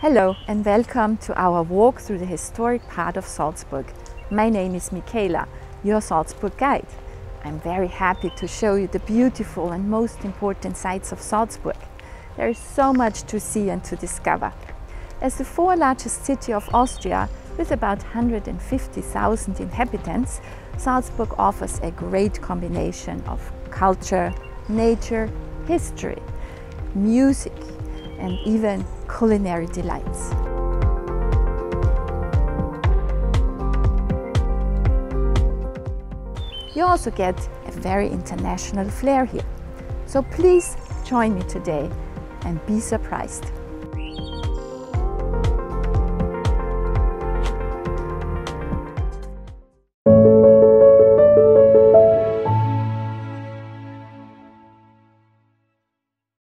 Hello and welcome to our walk through the historic part of Salzburg. My name is Michaela, your Salzburg guide. I'm very happy to show you the beautiful and most important sights of Salzburg. There is so much to see and to discover. As the fourth largest city of Austria, with about 150,000 inhabitants, Salzburg offers a great combination of culture, nature, history, music, and even culinary delights. You also get a very international flair here. So please join me today and be surprised.